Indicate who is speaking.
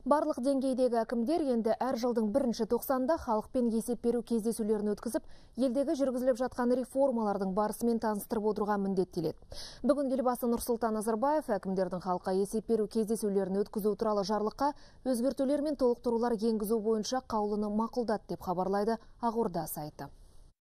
Speaker 1: Барлық деңгейдегі әкімдер енді әр жылдың 1-тоқсанында халықпен есеп беру кездесулерін өткізіп, елдегі жүргізіліп жатқан реформалардың барысымен таныстырып отыруға міндеттеледі. Бүгін елбасы Нұрсұлтан Назарбаев әкімдердің халыққа есеп беру кездесулерін өткізу туралы жарлыққа өзгертулер мен толықтырулар енгізу бойынша қаулыны мақұлдады деп хабарлайды Ақорда сайты.